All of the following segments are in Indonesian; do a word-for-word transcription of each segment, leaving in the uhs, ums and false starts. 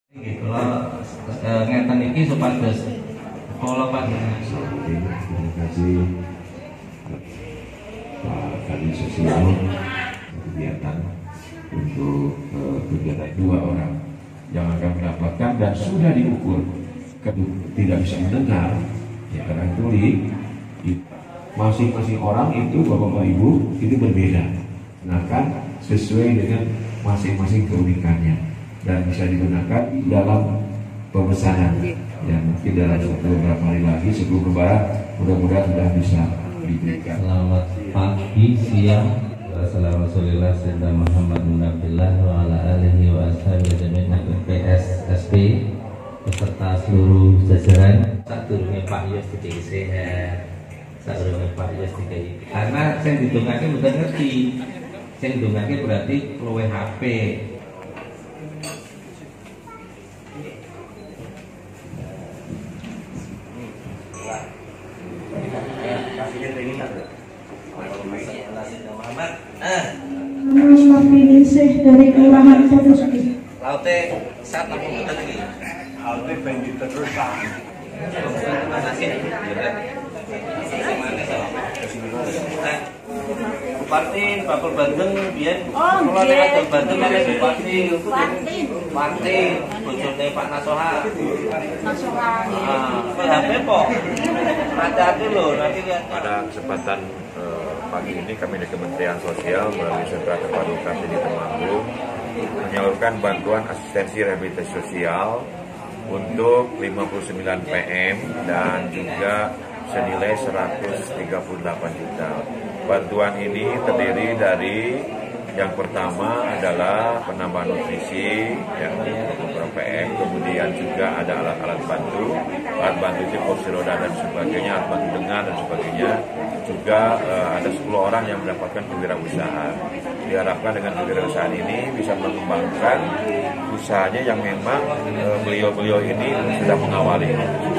Kalau ngeten iki supados kula panjenengan. Terima kasih Pak Kadin Sosial kegiatan untuk uh, kegiatan dua orang yang akan mendapatkan dan sudah diukur tidak bisa mendengar ya, karena tuli masing-masing orang itu bapak-bapak ibu itu berbeda, nah kan sesuai dengan masing-masing keunikannya dan bisa digunakan dalam pemesanan ya, mungkin dalam satu beberapa hari lagi sebelum lebaran mudah-mudahan sudah bisa diberikan. Selamat pagi, siang. Wassalamualaikum warahmatullahi wabarakatuh wa ala alihi wa ashabihi P S S P beserta seluruh jajaran. Sadurunge Pak Yos dikei sehat, sadurunge Pak Yos dikei, karena sing didongake mboten ngerti, sing didongake berarti luwih H P. Novinisih dari Kelurahan Pondosari. Laute saat nampung kita lagi. Laute bengi terus Pak. Bupati Bakul Bandeng biyen Oh, kula nggih. nek Bandeng nek Bupati Bupati. Bupati bojone Pak Nasoha. Nasional. Ah, P H P po. Hati-hati lho nanti lihat. Pada kesempatan eh, pagi ini kami dari Kementerian Sosial melalui Sentra Terpadu Kartini Temanggung menyalurkan bantuan asistensi rehabilitasi sosial untuk lima puluh sembilan P M dan juga senilai seratus tiga puluh delapan juta. Bantuan ini terdiri dari yang pertama adalah penambahan nutrisi yang beberapa P M, kemudian juga ada alat-alat bantu, alat bantu seperti kursi roda dan sebagainya, alat bantu dengar dan sebagainya. Juga eh, ada sepuluh orang yang mendapatkan kewirausahaan. Diharapkan dengan kewirausahaan ini bisa mengembangkan usahanya yang memang eh, beliau-beliau ini sudah mengawali.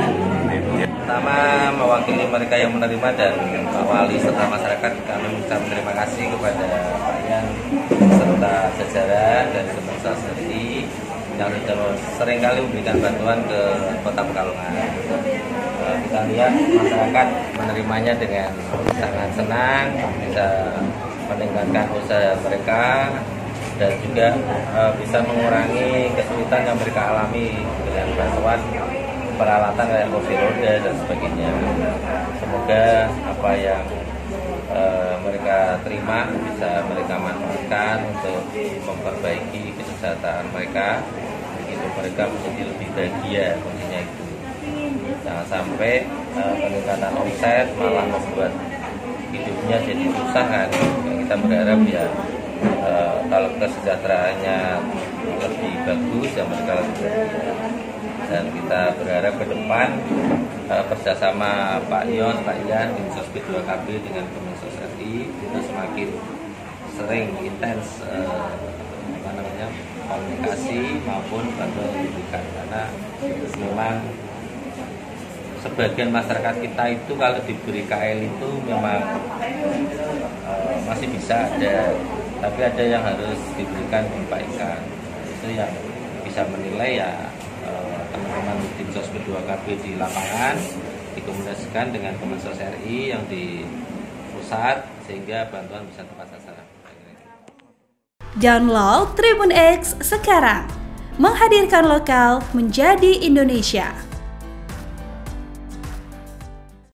Pertama mewakili mereka yang menerima dan Pak Wali serta masyarakat, kami mengucapkan terima kasih kepada Pak Yan serta jajaran dari Kementerian Sosial yang sudah seringkali memberikan bantuan ke Kota Pekalongan. Uh, kita lihat masyarakat menerimanya dengan sangat senang, bisa meningkatkan usaha mereka dan juga uh, bisa mengurangi kesulitan yang mereka alami dengan bantuan peralatan kayak kursi roda dan sebagainya. Semoga apa yang uh, mereka terima bisa mereka manfaatkan untuk memperbaiki kesejahteraan mereka, begitu mereka menjadi lebih bahagia kondisinya itu. Jangan sampai uh, peningkatan omset malah membuat hidupnya jadi susah kan. Kita berharap ya uh, kalau kesejahteraannya lebih bagus ya mereka lebih bahagia. Dan kita berharap ke depan uh, kerjasama Pak Yos, Pak Yan, Dinsos P dua K B dengan Kemensos R I kita semakin sering intens uh, apa namanya komunikasi maupun bantuan pendidikan, karena memang sebagian masyarakat kita itu kalau diberi K L itu memang uh, masih bisa ada, tapi ada yang harus diberikan perbaikan. Itu yang bisa menilai ya teman-teman Dinsos P dua K B di lapangan dikomunikasikan dengan Kemensos R I yang di pusat sehingga bantuan bisa tepat sasaran. Download Tribun X sekarang, menghadirkan lokal menjadi Indonesia.